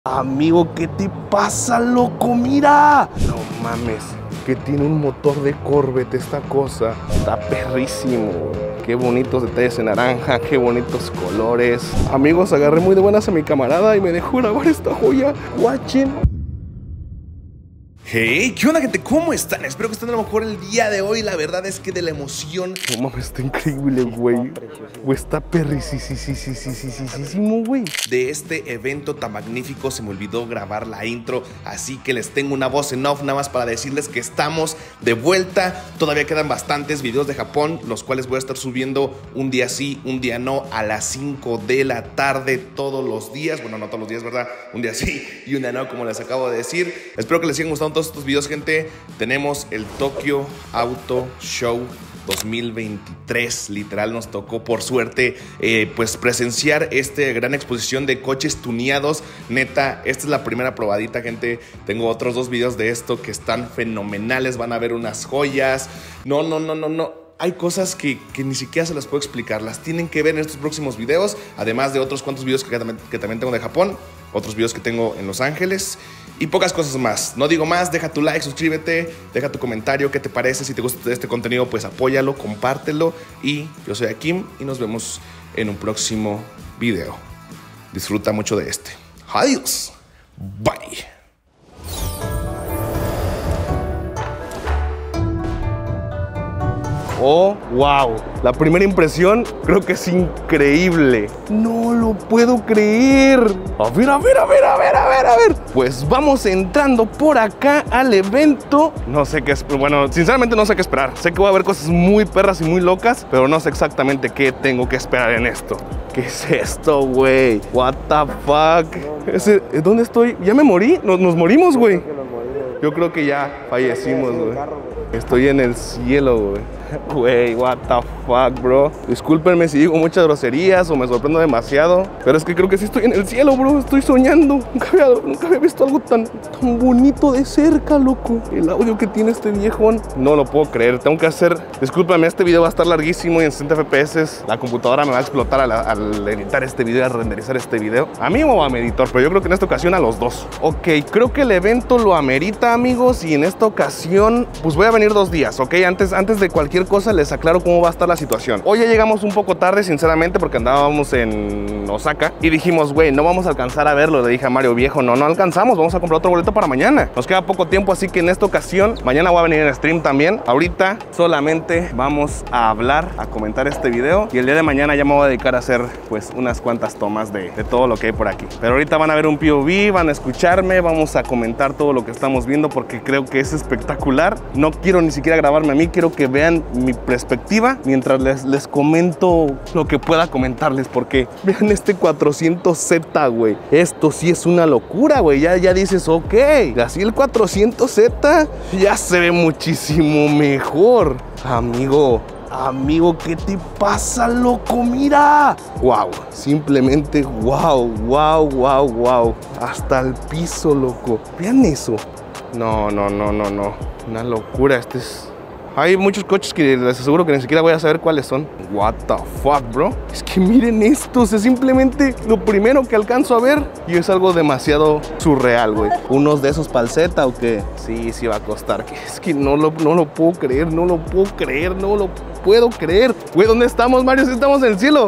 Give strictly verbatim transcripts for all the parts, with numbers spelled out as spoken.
Amigo, ¿qué te pasa, loco? ¡Mira! No mames, que tiene un motor de Corvette esta cosa. Está perrísimo. Qué bonitos detalles en naranja, qué bonitos colores. Amigos, agarré muy de buenas a mi camarada y me dejó grabar esta joya. Watchen. Hey, ¿qué onda, gente? ¿Cómo están? Espero que estén a lo mejor el día de hoy. La verdad es que de la emoción... No mames, está increíble, güey. Güey, está perrísimo, güey. De este evento tan magnífico se me olvidó grabar la intro, así que les tengo una voz en off nada más para decirles que estamos de vuelta. Todavía quedan bastantes videos de Japón, los cuales voy a estar subiendo un día sí, un día no, a las cinco de la tarde todos los días. Bueno, no todos los días, ¿verdad? Un día sí y un día no, como les acabo de decir. Espero que les sigan gustando todos estos videos, gente. Tenemos el Tokyo Auto Show dos mil veintitrés, literal nos tocó por suerte eh, pues presenciar esta gran exposición de coches tuneados. Neta, esta es la primera probadita, gente. Tengo otros dos videos de esto que están fenomenales, van a ver unas joyas. No, no, no, no, no. Hay cosas que, que ni siquiera se las puedo explicar. Las tienen que ver en estos próximos videos, además de otros cuantos videos que también, que también tengo de Japón, otros videos que tengo en Los Ángeles y pocas cosas más. No digo más, deja tu like, suscríbete, deja tu comentario, qué te parece. Si te gusta este contenido, pues apóyalo, compártelo. Y yo soy Akim y nos vemos en un próximo video. Disfruta mucho de este. Adiós. Bye. Oh, wow. La primera impresión creo que es increíble. No lo puedo creer. A ver, a ver, a ver, a ver, a ver, a ver. Pues vamos entrando por acá al evento. No sé qué es, bueno, sinceramente no sé qué esperar. Sé que va a haber cosas muy perras y muy locas, pero no sé exactamente qué tengo que esperar en esto. ¿Qué es esto, güey? What the fuck? Ese, ¿dónde estoy? ¿Ya me morí? ¿Nos, nos morimos, güey? Yo creo que ya fallecimos, güey. Estoy en el cielo, güey. Güey, what the fuck, bro. Discúlpenme si digo muchas groserías o me sorprendo demasiado, pero es que creo que sí estoy en el cielo, bro. Estoy soñando. Nunca había, nunca había visto algo tan, tan bonito de cerca, loco. El audio que tiene este viejón, no lo puedo creer. Tengo que hacer... Discúlpame, este video va a estar larguísimo y en sesenta F P S. La computadora me va a explotar al, al editar este video, al renderizar este video. A mí o a mi editor, pero yo creo que en esta ocasión a los dos. Ok, creo que el evento lo amerita, amigos, y en esta ocasión, pues voy a venir dos días, ok. Antes, antes de cualquier cosa les aclaro cómo va a estar la situación. Hoy ya llegamos un poco tarde, sinceramente, porque andábamos en Osaka y dijimos, güey, no vamos a alcanzar a verlo. Le dije a Mario, viejo, no, no alcanzamos, vamos a comprar otro boleto para mañana. Nos queda poco tiempo, así que en esta ocasión, mañana voy a venir en stream también. Ahorita solamente vamos a hablar, a comentar este video, y el día de mañana ya me voy a dedicar a hacer pues unas cuantas tomas de, de todo lo que hay por aquí. Pero ahorita van a ver un P O V, van a escucharme, vamos a comentar todo lo que estamos viendo porque creo que es espectacular. No quiero ni siquiera grabarme a mí, quiero que vean mi perspectiva mientras les, les comento lo que pueda comentarles, porque vean este cuatrocientos Z, güey. Esto sí es una locura, güey. Ya, ya dices, ok, así el cuatrocientos Z ya se ve muchísimo mejor. Amigo, amigo, ¿qué te pasa, loco? Mira. Wow, simplemente wow, wow, wow, wow. Hasta el piso, loco. Vean eso. No, no, no, no, no. Una locura. Este es... Hay muchos coches que les aseguro que ni siquiera voy a saber cuáles son. What the fuck, bro. Es que miren esto, es simplemente lo primero que alcanzo a ver y es algo demasiado surreal, güey. ¿Unos de esos palseta o qué? Sí, sí va a costar. Es que no lo, no lo puedo creer, no lo puedo creer, no lo puedo creer. Güey, ¿dónde estamos, Mario? ¿Sí estamos en el cielo?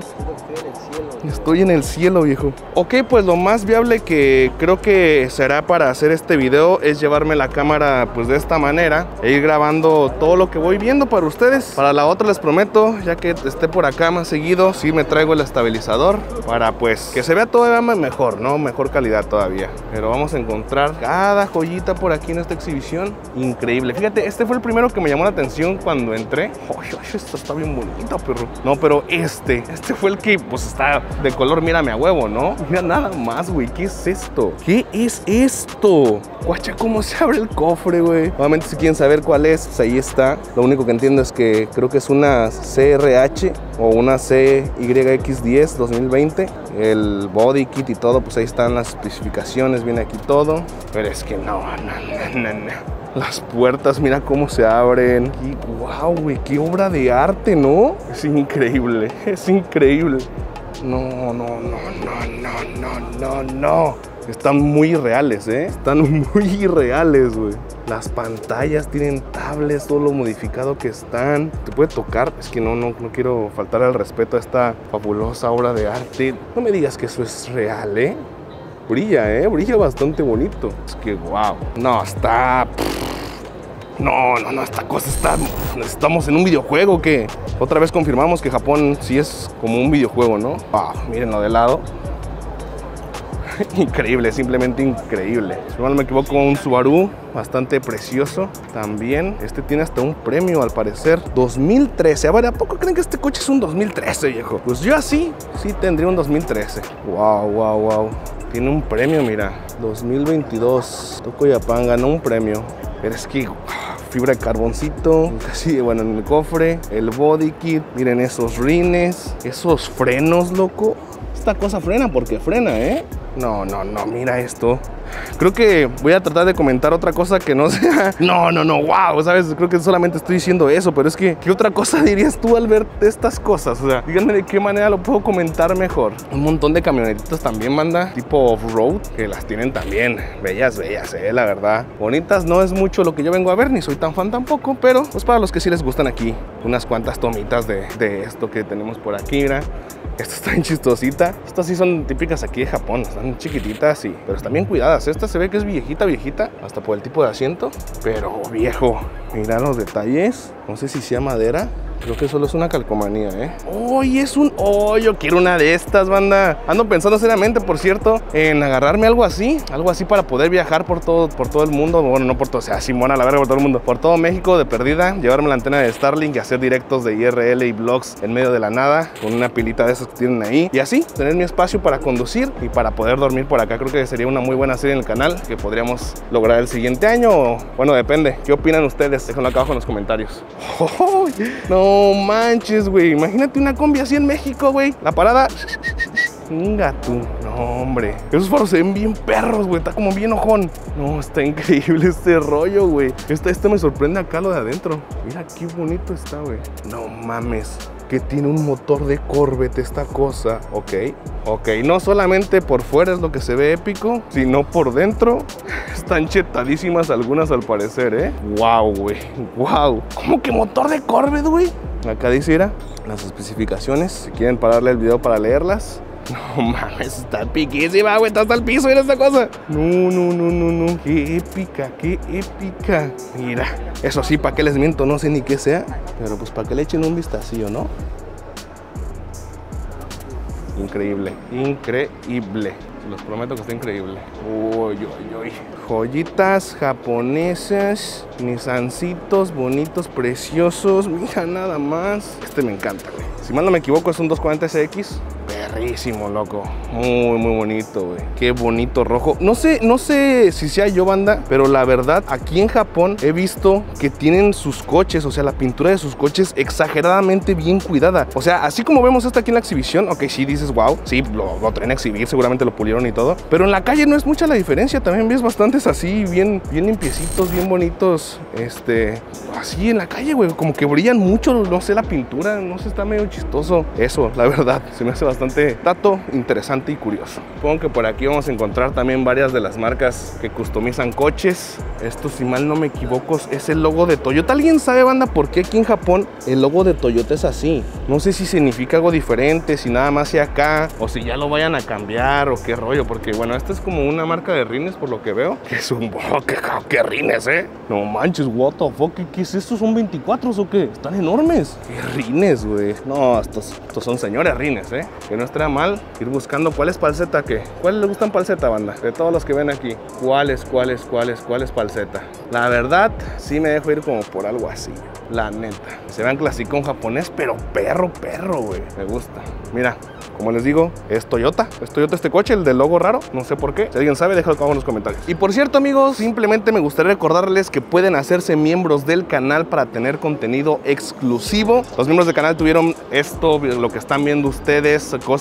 Estoy en el cielo, viejo. Ok, pues lo más viable que creo que será para hacer este video es llevarme la cámara pues de esta manera e ir grabando todo lo que voy viendo para ustedes. Para la otra les prometo, ya que esté por acá más seguido, sí me traigo el estabilizador para pues que se vea todavía mejor, ¿no? Mejor calidad todavía. Pero vamos a encontrar cada joyita por aquí en esta exhibición. Increíble. Fíjate, este fue el primero que me llamó la atención cuando entré. Ay, ay, esta está bien bonita, perro. No, pero este, este fue el que pues está de color, mírame a huevo, ¿no? Mira nada más, güey. ¿Qué es esto? ¿Qué es esto? Guacha, ¿cómo se abre el cofre, güey? Obviamente, si quieren saber cuál es, pues ahí está. Lo único que entiendo es que creo que es una C R H o una C Y X diez dos mil veinte. El body kit y todo, pues ahí están las especificaciones. Viene aquí todo. Pero es que no, no, no, no, no. Las puertas, mira cómo se abren. Y wow, güey, qué obra de arte, ¿no? Es increíble, es increíble. No, no, no, no, no, no, no, no. Están muy irreales, ¿eh? Están muy irreales, güey. Las pantallas tienen tablets, todo lo modificado que están. ¿Te puede tocar? Es que no, no, no quiero faltar al respeto a esta fabulosa obra de arte. No me digas que eso es real, ¿eh? Brilla, ¿eh? Brilla bastante bonito. Es que, wow. No, está... No, no, no, esta cosa está... Estamos en un videojuego que... Otra vez confirmamos que Japón sí es como un videojuego, ¿no? Wow, mírenlo de lado. Increíble, simplemente increíble. Si no me equivoco, un Subaru bastante precioso también. Este tiene hasta un premio al parecer. dos mil trece. A ver, ¿a poco creen que este coche es un dos mil trece, viejo? Pues yo así, sí tendría un dos mil trece. Wow, wow, wow. Tiene un premio, mira. dos mil veintidós. Toko Japan ganó un premio. Pero es que... fibra de carboncito, casi, bueno, en el cofre. El body kit. Miren esos rines. Esos frenos, loco. Esta cosa frena porque frena, ¿eh? No, no, no, mira esto. Creo que voy a tratar de comentar otra cosa que no sea... No, no, no, wow, ¿sabes? Creo que solamente estoy diciendo eso, pero es que... ¿Qué otra cosa dirías tú al ver estas cosas? O sea, díganme de qué manera lo puedo comentar mejor. Un montón de camionetitas también, banda, tipo off-road, que las tienen también. Bellas, bellas, eh, la verdad. Bonitas no es mucho lo que yo vengo a ver, ni soy tan fan tampoco, pero pues para los que sí les gustan aquí, unas cuantas tomitas de, de esto que tenemos por aquí, mira. Esta está bien chistosita. Estas sí son típicas aquí de Japón. Están chiquititas, y, pero están bien cuidadas. Esta se ve que es viejita, viejita. Hasta por el tipo de asiento. Pero viejo. Mira los detalles. No sé si sea madera. Creo que solo es una calcomanía, ¿eh? ¡Oh, y es un... ¡Oh, yo quiero una de estas, banda! Ando pensando seriamente, por cierto, en agarrarme algo así. Algo así para poder viajar por todo, por todo el mundo. Bueno, no por todo, o sea, Simona, la verga, por todo el mundo. Por todo México, de perdida. Llevarme la antena de Starlink y hacer directos de I R L y vlogs en medio de la nada. Con una pilita de esas que tienen ahí. Y así, tener mi espacio para conducir y para poder dormir por acá. Creo que sería una muy buena serie en el canal que podríamos lograr el siguiente año. O, bueno, depende. ¿Qué opinan ustedes? Déjenlo acá abajo en los comentarios. ¡Oh, no! No manches, güey. Imagínate una combi así en México, güey. La parada... Venga tú. No, hombre. Esos faros se ven bien perros, güey. Está como bien ojón. No, está increíble este rollo, güey. Este, este me sorprende acá lo de adentro. Mira qué bonito está, güey. No mames. Que tiene un motor de Corvette esta cosa. Ok, ok. No solamente por fuera es lo que se ve épico, sino por dentro. Están chetadísimas algunas al parecer, ¿eh? Wow, güey. Wow. ¿Cómo que motor de Corvette, güey? Acá dice, mira, las especificaciones. Si quieren pararle el video para leerlas. No mames, está piquísima, güey. Está hasta el piso, mira esta cosa. No, no, no, no, no. Qué épica, qué épica. Mira, eso sí, ¿para qué les miento? No sé ni qué sea. Pero pues para que le echen un vistacillo, ¿no? Increíble, increíble. Les prometo que está increíble. Uy, uy, uy. Joyitas japonesas, Nissancitos bonitos, preciosos. Mira nada más. Este me encanta, güey. Si mal no me equivoco, es un doscientos cuarenta S X. Perrísimo, loco. Muy, muy bonito, güey. Qué bonito rojo. No sé, no sé si sea yo, banda, pero la verdad, aquí en Japón he visto que tienen sus coches, o sea, la pintura de sus coches exageradamente bien cuidada. O sea, así como vemos esto aquí en la exhibición, ok, sí dices, wow, sí, lo, lo traen a exhibir, seguramente lo pulieron y todo. Pero en la calle no es mucha la diferencia. También ves bastantes así, bien, bien limpiecitos, bien bonitos. Este, así en la calle, güey. Como que brillan mucho, no sé, la pintura. No sé, está medio chistoso. Eso, la verdad, se me hace bastante dato interesante y curioso. Supongo que por aquí vamos a encontrar también varias de las marcas que customizan coches. Esto, si mal no me equivoco, es el logo de Toyota. ¿Alguien sabe, banda, por qué aquí en Japón el logo de Toyota es así? No sé si significa algo diferente, si nada más sea acá, o si ya lo vayan a cambiar, o qué rollo. Porque, bueno, esta es como una marca de rines, por lo que veo. Que es un... Oh, qué, qué rines, ¿eh? No manches, what the fuck. ¿Qué, qué es esto? ¿Son veinticuatro o qué? Están enormes. ¿Qué rines, güey? No, estos, estos son señores rines, ¿eh? Que no estaría mal ir buscando cuál es palseta, ¿qué? ¿Cuáles les gustan palseta, banda? De todos los que ven aquí. ¿Cuáles, cuáles, cuáles, cuáles palseta? La verdad, sí me dejo ir como por algo así. La neta. Se vean clasicón japonés, pero perro, perro, güey. Me gusta. Mira, como les digo, es Toyota. Es Toyota este coche, el del logo raro. No sé por qué. Si alguien sabe, déjalo abajo en los comentarios. Y por cierto, amigos, simplemente me gustaría recordarles que pueden hacerse miembros del canal para tener contenido exclusivo. Los miembros del canal tuvieron esto, lo que están viendo ustedes, cosas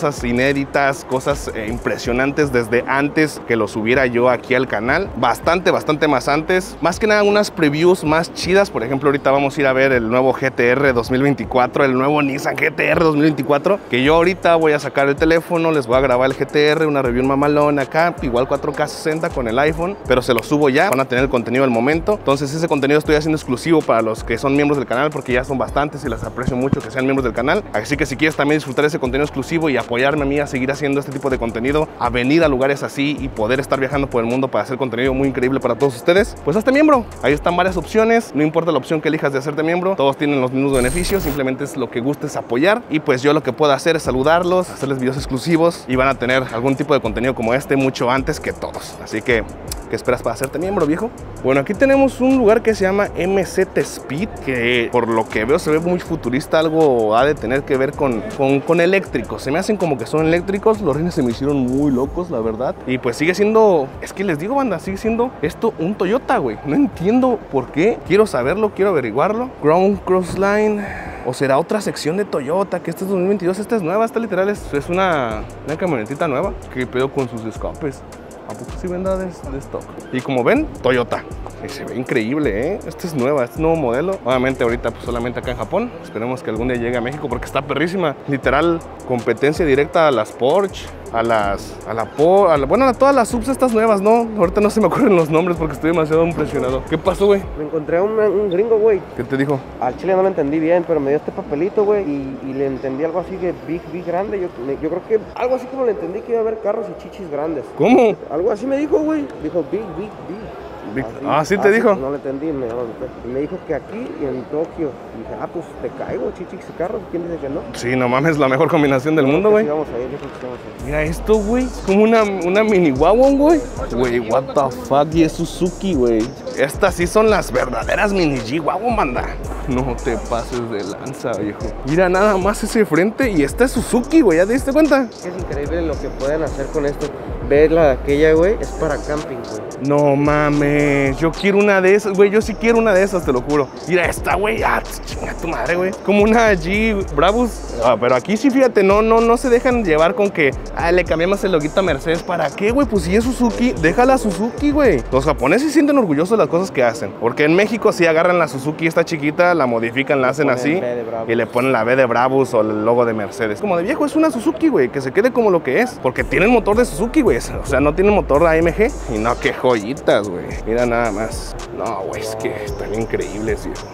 cosas inéditas, cosas eh, impresionantes desde antes que lo subiera yo aquí al canal. Bastante, bastante más antes. Más que nada unas previews más chidas. Por ejemplo, ahorita vamos a ir a ver el nuevo G T R dos mil veinticuatro, el nuevo Nissan G T R dos mil veinticuatro, que yo ahorita voy a sacar el teléfono, les voy a grabar el G T R, una review mamalón acá, igual cuatro K sesenta con el iPhone, pero se lo subo ya, van a tener el contenido al momento. Entonces ese contenido estoy haciendo exclusivo para los que son miembros del canal, porque ya son bastantes y les aprecio mucho que sean miembros del canal. Así que si quieres también disfrutar ese contenido exclusivo y apoyarme a mí a seguir haciendo este tipo de contenido, a venir a lugares así y poder estar viajando por el mundo para hacer contenido muy increíble para todos ustedes, pues hazte miembro. Ahí están varias opciones, no importa la opción que elijas de hacerte miembro, todos tienen los mismos beneficios, simplemente es lo que gustes apoyar. Y pues yo lo que puedo hacer es saludarlos, hacerles videos exclusivos y van a tener algún tipo de contenido como este mucho antes que todos. Así que, ¿qué esperas para hacerte miembro, viejo? Bueno, aquí tenemos un lugar que se llama M Z Speed, que por lo que veo se ve muy futurista, algo ha de tener que ver con, con, con eléctricos. Se me hacen como que son eléctricos, los rines se me hicieron muy locos, la verdad. Y pues sigue siendo, es que les digo, banda, sigue siendo esto un Toyota, güey. No entiendo por qué, quiero saberlo, quiero averiguarlo. Ground Cross Line, o será otra sección de Toyota, que este es dos mil veintidós, esta es nueva, esta literal es, es una, una camionetita nueva. ¿Qué pedo con sus escapes? ¿A poco sí venda de, de stock? Y como ven, Toyota. Y se ve increíble, ¿eh? Esta es nueva, este es nuevo modelo. Obviamente ahorita pues solamente acá en Japón. Esperemos que algún día llegue a México porque está perrísima. Literal, competencia directa a las Porsche, a las... a la Por... A la, bueno, a todas las subs estas nuevas, ¿no? Ahorita no se me ocurren los nombres porque estoy demasiado impresionado. ¿Qué pasó, güey? Me encontré a un, un gringo, güey. ¿Qué te dijo? Al chile no lo entendí bien, pero me dio este papelito, güey, y, y le entendí algo así de big, big grande. Yo, yo creo que algo así como le entendí que iba a haber carros y chichis grandes. ¿Cómo? Algo así me dijo, güey. Dijo big, big, big. Big... Así, Ah, ¿sí te así, dijo? No lo entendí, me, me dijo que aquí y en Tokio. Y dije, ah, pues te caigo, chichis y carros. ¿Quién dice que no? Sí, no mames, la mejor combinación del mundo, güey. Sí, vamos a ir, yo creo que sí vamos a ir. Mira esto, güey. Es como una, una mini wagon, güey. Güey, what the fuck. Y es Suzuki, güey. Estas sí son las verdaderas mini G-Wagon, banda. No te pases de lanza, viejo. Mira nada más ese frente. Y esta es Suzuki, güey. ¿Ya te diste cuenta? Es increíble lo que pueden hacer con esto. Ver la de aquella, güey, es para camping, güey. No mames. Yo quiero una de esas, güey. Yo sí quiero una de esas, te lo juro. Mira esta, güey. Ah, chinga tu madre, güey. Como una G Brabus. Ah, pero aquí sí, fíjate, no, no, no se dejan llevar con que, ah, le cambiamos el loguito a Mercedes. ¿Para qué, güey? Pues si es Suzuki, déjala Suzuki, güey. Los japoneses se sienten orgullosos de las cosas que hacen. Porque en México sí agarran la Suzuki esta chiquita, la modifican, la hacen así y le ponen la B de Brabus o el logo de Mercedes. Como de viejo, es una Suzuki, güey. Que se quede como lo que es. Porque tienen motor de Suzuki, güey. O sea, no tienen motor A M G. Y no, qué joyitas, güey. Mira nada más. No, güey, es que están increíbles, viejo.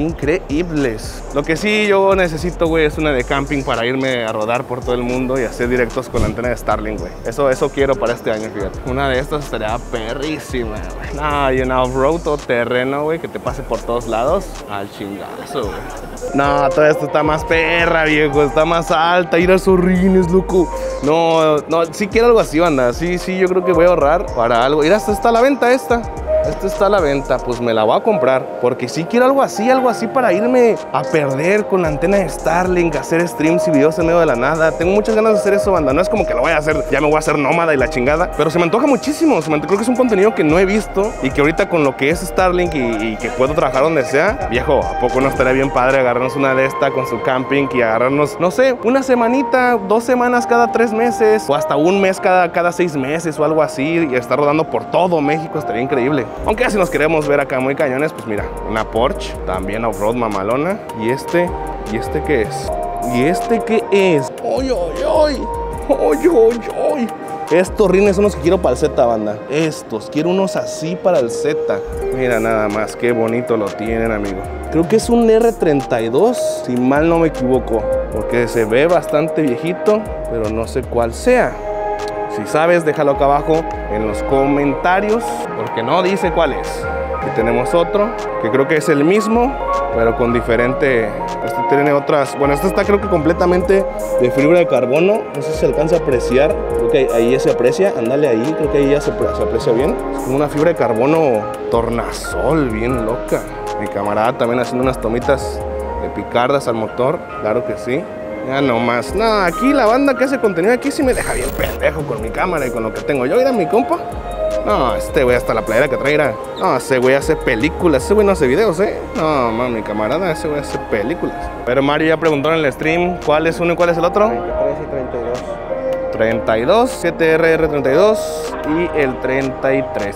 Increíbles. Lo que sí yo necesito, güey, es una de camping para irme a rodar por todo el mundo y hacer directos con la antena de Starlink, güey. Eso, eso quiero para este año, fíjate. Una de estas estaría perrísima, güey. No, y en off-road o terreno, güey, que te pase por todos lados. Al chingazo, güey. No, todo esto está más perra, viejo. Está más alta. Ir a esos rines, loco. No, no, sí quiero algo así, banda. Sí, sí, yo creo que voy a ahorrar para algo. Mira, esta está a la venta, esta. Esta está a la venta, pues me la voy a comprar. Porque sí quiero algo así, algo así para irme a perder con la antena de Starlink, hacer streams y videos en medio de la nada. Tengo muchas ganas de hacer eso, banda. No es como que lo voy a hacer, ya me voy a hacer nómada y la chingada. Pero se me antoja muchísimo. Se me antoja, creo que es un contenido que no he visto. Y que ahorita con lo que es Starlink y, y que puedo trabajar donde sea, viejo, ¿a poco no estaría bien padre agarrarnos una de esta con su camping y agarrarnos, no sé, una semanita, dos semanas cada tres meses o hasta un mes cada, cada seis meses o algo así y estar rodando por todo México? Estaría increíble. Aunque ya si nos queremos ver acá muy cañones, pues mira, una Porsche, también off-road mamalona. Y este, ¿y este qué es? ¿Y este qué es? ¡Ay, ay, ay! ¡Ay, ay, ay! Estos rines son los que quiero para el Z, banda. Estos, quiero unos así para el Z. Mira nada más, qué bonito lo tienen, amigo. Creo que es un R treinta y dos, si mal no me equivoco. Porque se ve bastante viejito, pero no sé cuál sea. Si sabes, déjalo acá abajo en los comentarios, porque no dice cuál es. Aquí tenemos otro, que creo que es el mismo, pero con diferente... Este tiene otras... Bueno, este está creo que completamente de fibra de carbono. No sé si se alcanza a apreciar. Creo que ahí ya se aprecia. Ándale ahí, creo que ahí ya se, se aprecia bien. Es como una fibra de carbono tornasol, bien loca. Mi camarada también haciendo unas tomitas de picardas al motor. Claro que sí. Ya no más. No, aquí la banda que hace contenido aquí sí me deja bien pendejo con mi cámara y con lo que tengo yo. Mira mi compa. No, este güey hasta la playera que trae. Era. No, ese güey hace películas. Ese güey no hace videos, ¿eh? No, mami, mi camarada, ese güey hace películas. Pero Mario ya preguntó en el stream cuál es uno y cuál es el otro. treinta y tres y treinta y dos. treinta y dos, G T R R treinta y dos y el treinta y tres.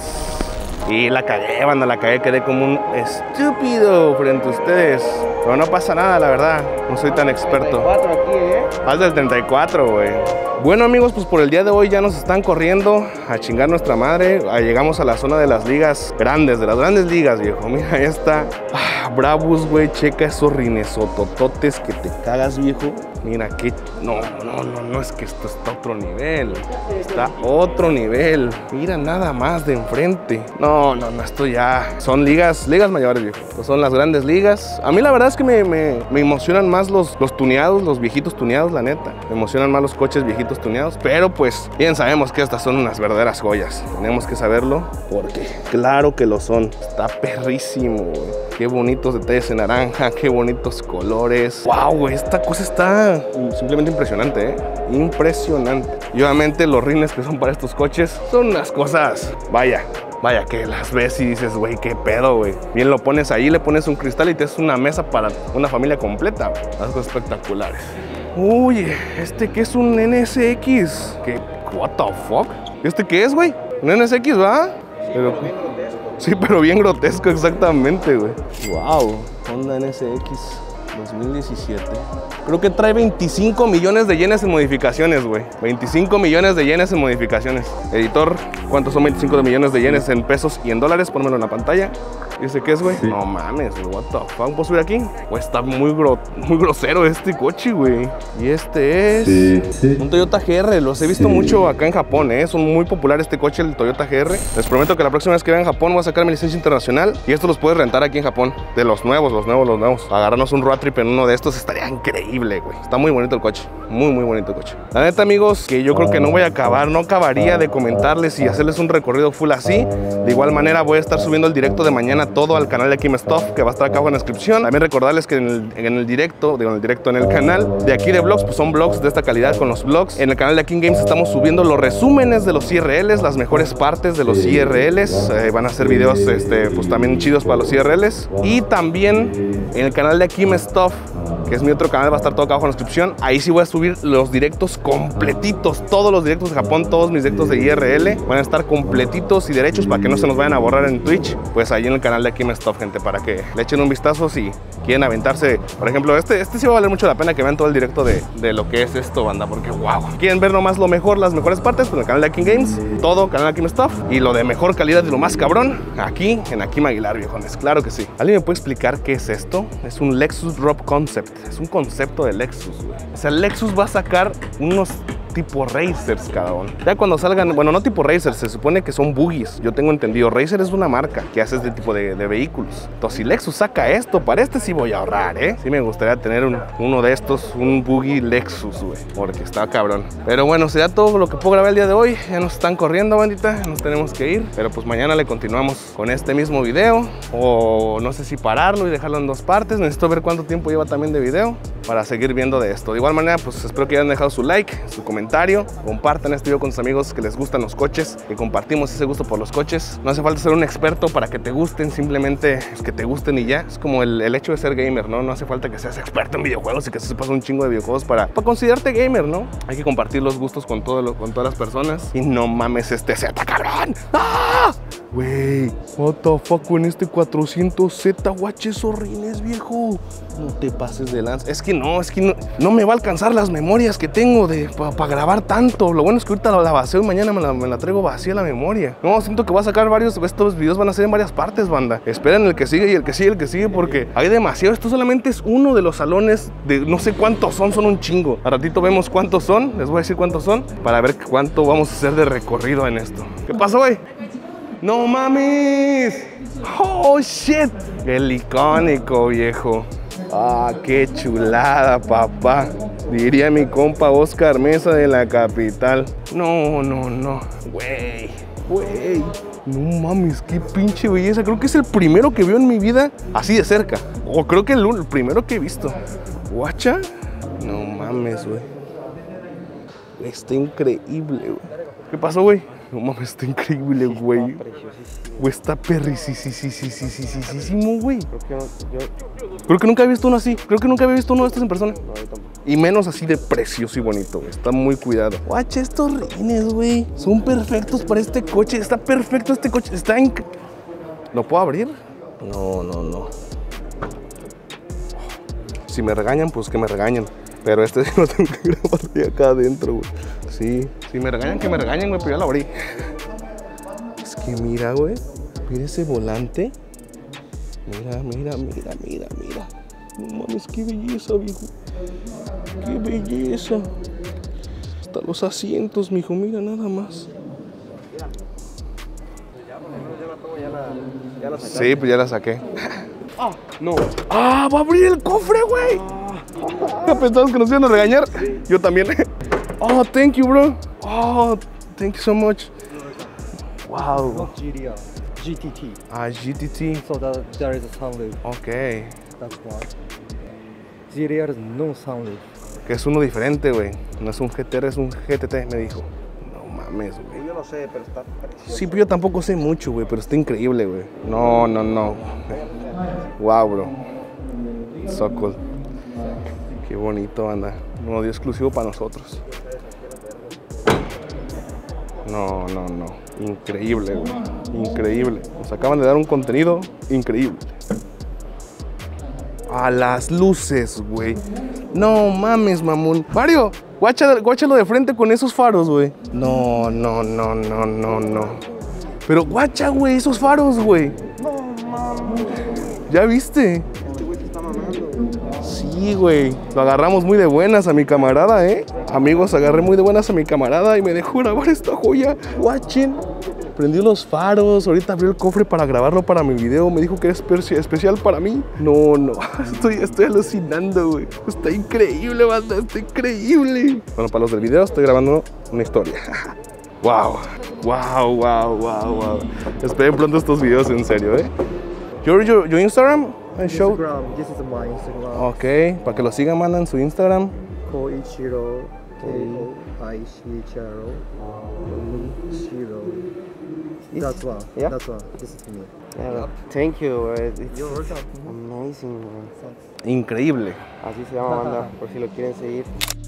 Y la cagué, banda, la cagué, quedé como un estúpido frente a ustedes. Pero no pasa nada, la verdad, no soy tan experto. treinta y cuatro aquí, ¿eh? Falta el treinta y cuatro, güey. Bueno, amigos, pues por el día de hoy ya nos están corriendo a chingar nuestra madre. Ah, llegamos a la zona de las ligas grandes, de las grandes ligas, viejo. Mira, ahí está. Ah, Bravos, güey, checa esos rinesotototes que te cagas, viejo. Mira, que... No, no, no, no, es que esto está a otro nivel. Está a otro nivel. Mira nada más de enfrente. No, no, no, esto ya... Son ligas, ligas mayores, viejo. Pues son las grandes ligas. A mí la verdad es que me, me, me emocionan más los, los tuneados, los viejitos tuneados, la neta. Me emocionan más los coches viejitos tuneados. Pero pues, bien sabemos que estas son unas verdaderas joyas. Tenemos que saberlo porque claro que lo son. Está perrísimo, güey. Qué bonitos detalles en naranja, qué bonitos colores. Wow, güey, esta cosa está simplemente impresionante, ¿eh? Impresionante. Y obviamente los rines que son para estos coches son unas cosas, vaya, vaya, que las ves y dices, güey, qué pedo, güey. Bien lo pones ahí, le pones un cristal y te es una mesa para una familia completa, güey. Las cosas espectaculares. Uy, ¿este qué es un N S X? ¿Qué? What the fuck? ¿Este qué es, güey? Un N S X, ¿va? Pero... Sí, pero bien grotesco, exactamente, güey. Wow, Honda N S X dos mil diecisiete. Creo que trae veinticinco millones de yenes en modificaciones, güey. veinticinco millones de yenes en modificaciones. Editor, ¿cuántos son veinticinco millones de yenes en pesos y en dólares? Pónmelo en la pantalla. ¿Dice qué es, güey? Sí. No mames, güey, what the fuck. ¿Puedo subir aquí? Pues está muy, gro muy grosero este coche, güey. Y este es sí, sí. un Toyota G R. Los he visto sí. mucho acá en Japón, ¿eh? Son muy populares este coche, el Toyota G R. Les prometo que la próxima vez que vaya en Japón voy a sacar mi licencia internacional. Y esto los puedes rentar aquí en Japón. De los nuevos, los nuevos, los nuevos. Agarrarnos un road trip en uno de estos estaría increíble, güey. Está muy bonito el coche. Muy, muy bonito el coche. La neta, amigos, que yo creo que no voy a acabar, no acabaría de comentarles y hacerles un recorrido full así. De igual manera voy a estar subiendo el directo de mañana todo al canal de Kim Stuff, que va a estar acá abajo en la descripción. También recordarles que en el, en el directo, digo en el directo en el canal de aquí de vlogs, pues son vlogs de esta calidad con los vlogs. En el canal de King Games estamos subiendo los resúmenes de los I R Ls, las mejores partes de los I R Ls. Eh, van a ser videos este, pues también chidos para los I R Ls. Y también en el canal de Kim Stuff, que es mi otro canal, va a estar todo acá abajo en la descripción. Ahí sí voy a subir los directos completitos, todos los directos de Japón, todos mis directos de I R L van a estar completitos y derechos para que no se nos vayan a borrar en Twitch. Pues ahí en el canal de Kim Stuff, gente, para que le echen un vistazo si quieren aventarse. Por ejemplo, este, este sí va a valer mucho la pena que vean todo el directo de, de lo que es esto, banda, porque wow. Quieren ver nomás lo mejor, las mejores partes, pues en el canal de King Games, todo canal de Kim Stuff y lo de mejor calidad y lo más cabrón, aquí en Akim Aguilar, viejones, claro que sí. ¿Alguien me puede explicar qué es esto? Es un Lexus Drop Concept, es un concepto de Lexus, güey. O sea, Lexus va a sacar unos tipo racers, cabrón. Ya cuando salgan, bueno, no tipo racers, se supone que son buggies. Yo tengo entendido, Racer es una marca que hace este tipo de, de vehículos. Entonces, si Lexus saca esto, para este sí voy a ahorrar, ¿eh? Sí me gustaría tener un, uno de estos, un buggy Lexus, güey, porque está cabrón. Pero bueno, será todo lo que puedo grabar el día de hoy. Ya nos están corriendo, bandita, nos tenemos que ir. Pero pues mañana le continuamos con este mismo video. O no sé si pararlo y dejarlo en dos partes. Necesito ver cuánto tiempo lleva también de video para seguir viendo de esto. De igual manera, pues espero que hayan dejado su like, su comentario, compartan este video con sus amigos que les gustan los coches, que compartimos ese gusto por los coches. No hace falta ser un experto para que te gusten, simplemente es que te gusten y ya. Es como el, el hecho de ser gamer, ¿no? No hace falta que seas experto en videojuegos y que sepas un chingo de videojuegos para, para considerarte gamer, ¿no? Hay que compartir los gustos con, todo lo, con todas las personas. Y no mames este Z, cabrón. ¡Ah! Wey, what the fuck con este cuatrocientos Z, guache esos rines, viejo. No te pases de lanza. Es que no, es que no, no me va a alcanzar las memorias que tengo de para pa grabar tanto. Lo bueno es que ahorita la, la vacío y mañana me la, me la traigo vacía la memoria. No, siento que voy a sacar varios, estos videos van a ser en varias partes, banda. Esperen el que sigue y el que sigue, el que sigue, porque hay demasiado. Esto solamente es uno de los salones de no sé cuántos son, son un chingo. A ratito vemos cuántos son, les voy a decir cuántos son, para ver cuánto vamos a hacer de recorrido en esto. ¿Qué pasó, güey? ¡No mames! ¡Oh, shit! El icónico, viejo. ¡Ah, qué chulada, papá! Diría mi compa Oscar Mesa de la capital. No, no, no. Güey, güey. No mames, qué pinche belleza. Creo que es el primero que veo en mi vida así de cerca. O creo que el, el primero que he visto. ¿Guacha? No mames, güey. Está increíble, güey. ¿Qué pasó, güey? No mames, está increíble, güey. Güey, está perricisísimo, güey. Creo que, no, yo... Creo que nunca he visto uno así. Creo que nunca había visto uno de estos en persona. No, yo tampoco. Y menos así de precioso y bonito, güey. Está muy cuidado. Guacha, estos rines, güey. Son perfectos para este coche. Está perfecto este coche. Está en... ¿Lo puedo abrir? No, no, no. Si me regañan, pues que me regañen. Pero este sí lo tengo que grabar de acá adentro, güey. Sí, si me regañan, que me regañen, güey, pero ya lo abrí. Es que mira, güey. Mira ese volante. Mira, mira, mira, mira, mira. No mames, qué belleza, viejo. Qué belleza. Hasta los asientos, mijo, mira nada más. Sí, pues ya la saqué. Ah, no. ¡Ah! ¡Va a abrir el cofre, güey! Ah. ¿Pensabas que nos iban a regañar? Yo también. Oh, thank you, bro. Oh, thank you so much. Wow. Not G T R, G T T. Ah, G T T. So that there is a sunroof. Ok. That's why. G T R is no sunroof. Que es uno diferente, güey. No es un G T R, es un G T T, me dijo. No mames, güey. Yo no sé, pero está precioso. Sí, yo tampoco sé mucho, güey, pero está increíble, güey. No, no, no. Wow, bro. So cool. Qué bonito, anda. Un audio exclusivo para nosotros. No, no, no. Increíble, güey. Increíble. Nos acaban de dar un contenido increíble. A las luces, güey. No mames, mamón. Mario, guacha, guáchalo de frente con esos faros, güey. No, no, no, no, no, no. Pero guacha, güey, esos faros, güey. No mames. ¿Ya viste? Este güey te está mamando. Sí, güey. Lo agarramos muy de buenas a mi camarada, ¿eh? Amigos, agarré muy de buenas a mi camarada y me dejó grabar esta joya. Guachen. Prendió los faros, ahorita abrió el cofre para grabarlo para mi video. Me dijo que era espe- especial para mí. No, no, estoy, estoy alucinando, güey. Está increíble, banda, está increíble. Bueno, para los del video estoy grabando una historia. Wow, wow, wow, wow, wow. Esperen pronto estos videos en serio, ¿eh? Your, your, your Instagram? And show. Instagram, this is my Instagram. Ok, para que lo sigan, mandan su Instagram. Koichiro, K O I C H R O, Ichiro. That's one. Yeah? That's one. This is me. Yeah, thank you, güey. It's You're welcome. amazing, güey. Increíble. Así se llama, banda, por si lo quieren seguir.